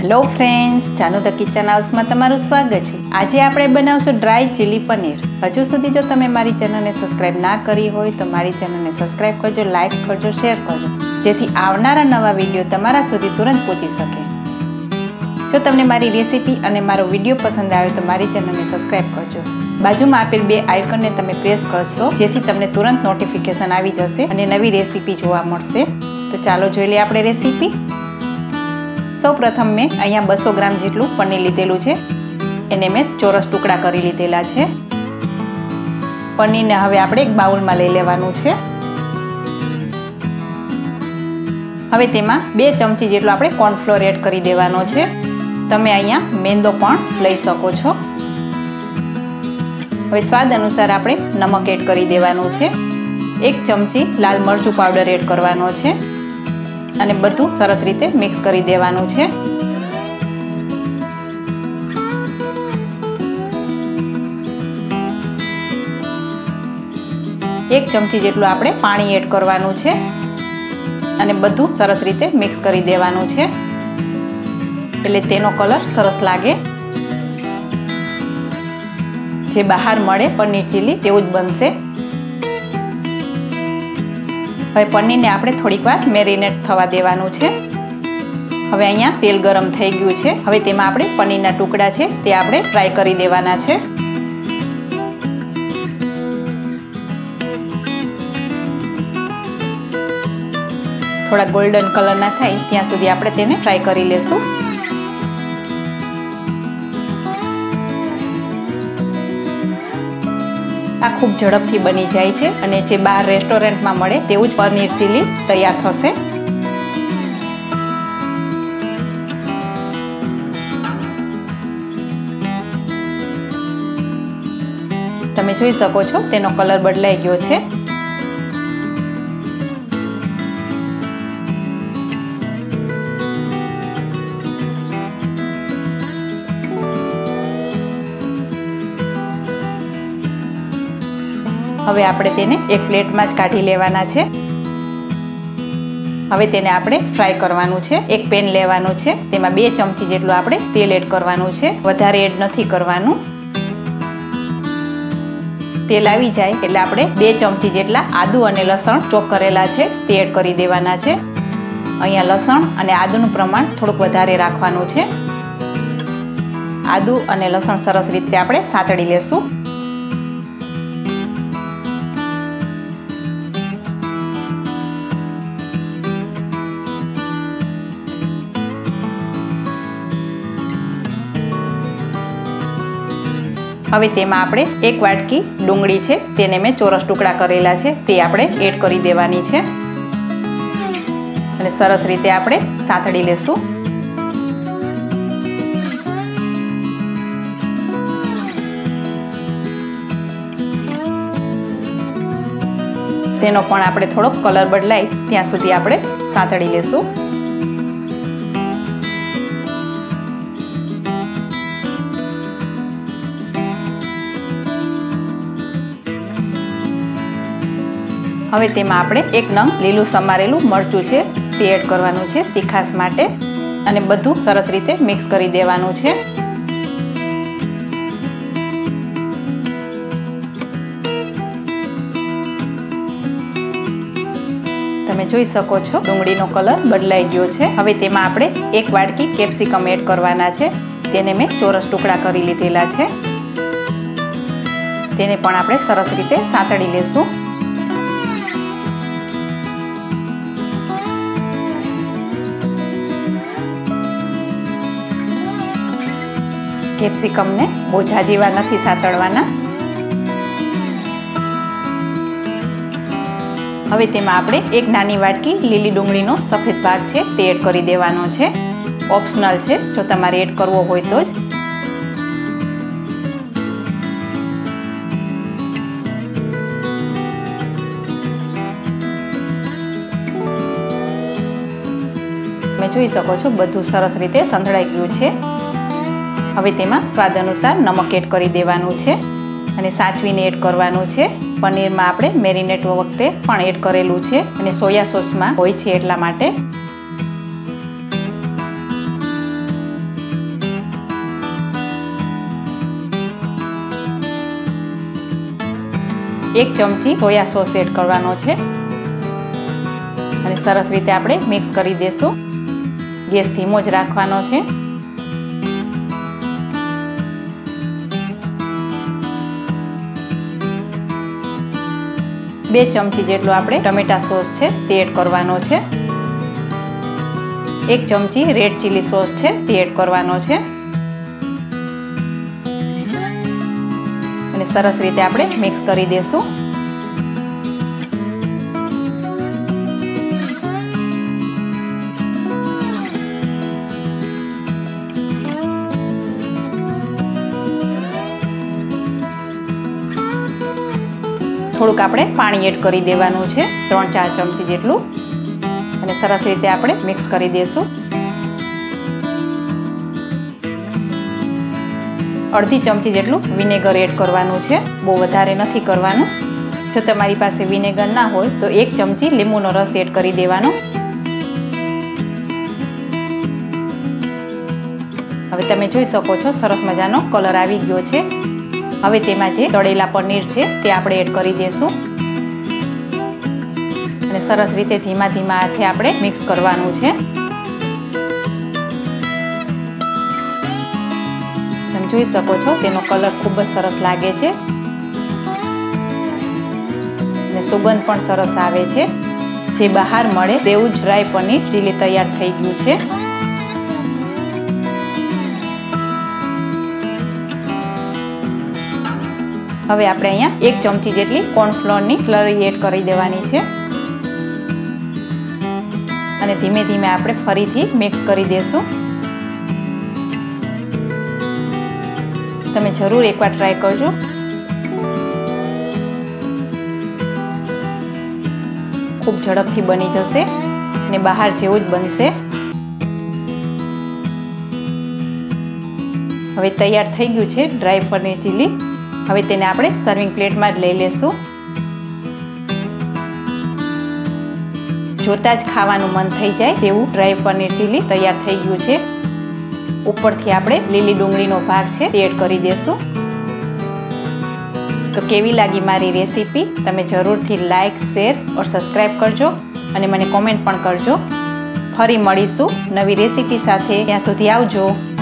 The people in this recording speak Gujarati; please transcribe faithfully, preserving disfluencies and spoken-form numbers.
Hello friends, Janu the kitchen house में तमारुं स्वागत है। आज आपणे बनावशुं ड्राय चीली पनीर। हजू सुधी जो तमे मारी चेनल ने सब्सक्राइब ना करी होय तो मारी चेनल ने सब्सक्राइब करजो, लाइक करजो, शेर करजो, जेथी आवनारा नवा विडियो तमारा सुधी तुरंत पहोंची सके। जो तमने मारी रेसिपी अने मारो विडियो पसंद आवे तो मारी चेनल ने सब्सक्राइब करजो। बाजुमां आपेल बे आइकन ने तमे प्रेस करशो जेथी तमने तुरंत नोटिफिकेशन आवी जशे अने नवी रेसिपी जोवा मळशे। तो चालो जोई लईए आपणे रेसिपी। सौ प्रथम मैं अहींया बसो ग्राम जेटलुं पनीर लीधेलुं छे, एने मैं चोरस टुकड़ा करी लीधेला छे। पनीर ने हवे आपणे एक बाउल में लई लेवानुं छे। हवे तेमां बे चमची जेटलो आपणे कॉर्नफ्लोर एड करी देवानो छे। तमे अहींया मेंदो पण लई शको छो। हवे स्वाद अनुसार आपणे नमक एड करी देवानुं छे। एक चमची लाल मरचुं पाउडर एड करवानो छे અને બધું સરસ રીતે મિક્સ કરી દેવાનું છે। એક ચમચી જેટલું આપણે પાણી એડ કરવાનું છે અને બધું સરસ રીતે મિક્સ કરી દેવાનું છે એટલે તેનો કલર સરસ લાગે। જે બહાર મળે પનીર ચીલી તેવું જ બનશે। હવે પનીરને આપણે થોડીક વાર મેરિનેટ થવા દેવાનું છે। હવે અહીંયા તેલ ગરમ થઈ ગયું છે। હવે તેમાં આપણે પનીરના ટુકડા છે તે આપણે ફ્રાય કરી દેવાના છે। થોડા ગોલ્ડન કલરના થાય ત્યાં સુધી આપણે તેને ફ્રાય કરી લેશું। आ खूब झड़पथी बनी जाए छे अने जे बाहर रेस्टोरंट में मळे तेवुं ज पनीर चीली तैयार थशे। तमे जोई शको छो तेनो कलर बदलाई गयो छे। હવે આપણે તેને એક પ્લેટમાં જ કાઢી લેવાના છે। હવે તેને આપણે ફ્રાય કરવાનું છે। એક પેન લેવાનું છે, તેમાં બે ચમચી જેટલું આપણે તેલ એડ કરવાનું છે, વધારે એડ નથી કરવાનું। તેલ આવી જાય એટલે આપણે બે ચમચી જેટલા આદુ અને લસણ ચોપ કરેલા છે તે એડ કરી દેવાના છે। અહીંયા લસણ અને આદુનું પ્રમાણ થોડુંક વધારે રાખવાનું છે। આદુ અને લસણ સરસ રીતે આપણે સાતળી લેશું। હવે તેમાં આપણે એક વાટકી ડુંગળી છે તેને મેં ચોરસ ટુકડા કરેલા છે તે આપણે એડ કરી દેવાની છે અને સરસ રીતે આપણે સાતળી લેશું। તેનો પણ આપણે થોડોક કલર બદલાય ત્યાં સુધી આપણે સાતળી લેશું। હવે તેમાં આપણે એક નંગ લીલું સમારેલું મરચું છે તે એડ કરવાનું છે તીખાસ માટે અને બધું સરસ રીતે મિક્સ કરી દેવાનું છે। તમે જોઈ શકો છો ડુંગળીનો કલર બદલાઈ ગયો છે। હવે તેમાં આપણે એક વાટકી કેપ્સિકમ એડ કરવાના છે, તેને મેં ચોરસ ટુકડા કરી લીધેલા છે। તેને પણ આપણે સરસ રીતે સાતળી લેશું। કેપ્સિકમ ને બહુ ઝાઝીવા નથી સાતળવાના। હવે તેમાં આપણે એક નાની વાટકી લીલી ડુંગળીનો સફેદ ભાગ છે તે એડ કરી દેવાનો છે। ઓપ્શનલ છે, જો તમારે એડ કરવો હોય તો જ। તમે જોઈ શકો છો બધું સરસ રીતે સંતળાઈ ગયું છે। હવે તેમાં સ્વાદ અનુસાર નમક એડ કરી દેવાનું છે અને સાચવીને એડ કરવાનું છે। પનીરમાં આપણે મેરિનેટ વખતે પણ એડ કરેલું છે અને સોયા સોસમાં હોય છે એટલા માટે। એક ચમચી સોયા સોસ એડ કરવાનો છે અને સરસ રીતે આપણે મિક્સ કરી દેશું. ગેસ ધીમો જ રાખવાનો છે. બે ચમચી જેટલો આપણે ટમેટા સોસ છે તે એડ કરવાનો છે. એક ચમચી રેડ ચીલી સોસ છે તે એડ કરવાનો છે અને સરસ રીતે આપણે મિક્સ કરી દેશું. થોડુંક આપણે પાણી એડ કરી દેવાનું છે, ત્રણ ચાર ચમચી જેટલું, અને સરસ રીતે આપણે મિક્સ કરી દેશું. અડધી ચમચી જેટલું વિનેગર એડ કરવાનું છે, બહુ વધારે નથી કરવાનું. જો તમારી પાસે વિનેગર ના હોય તો એક ચમચી લીંબુનો રસ એડ કરી દેવાનો. હવે તમે જોઈ શકો છો સરસ મજાનો કલર આવી ગયો છે. હવે તેમાં જે તળેલા પનીર છે તે આપણે એડ કરી દઈશું અને સરસ રીતે ધીમા ધીમા હાથે આપણે મિક્સ કરવાનું છે. તમે જોઈ શકો છો તેનો કલર ખૂબ જ સરસ લાગે છે અને સુગંધ પણ સરસ આવે છે. જે બહાર મળે તેવું જ ડ્રાય પનીર ચીલી તૈયાર થઈ ગયું છે. હવે આપણે અહીંયા એક ચમચી જેટલી કોર્નફ્લોરની સ્લરી એડ કરી દેવાની છે અને ધીમે ધીમે આપણે ફરીથી મિક્સ કરી દેશું. તમે જરૂર એકવાર ટ્રાય કરજો. ખૂબ ઝડપથી બની જશે અને બહાર જેવું જ બનશે. હવે તૈયાર થઈ ગયું છે ડ્રાય પનીર ચીલી. હવે તેને આપણે સર્વિંગ પ્લેટમાં જ લઈ લેશું. જોતા જ ખાવાનું મન થઈ જાય તેવું ડ્રાય પનીર ચીલી તૈયાર થઈ ગયું છે. ઉપરથી આપણે લીલી ડુંગળીનો ભાગ છે તે એડ કરી દેશું. તો કેવી લાગી મારી રેસીપી? તમે જરૂરથી લાઈક, શેર ઓર સબસ્ક્રાઈબ કરજો અને મને કોમેન્ટ પણ કરજો. ફરી મળીશું નવી રેસીપી સાથે. ત્યાં સુધી આવજો.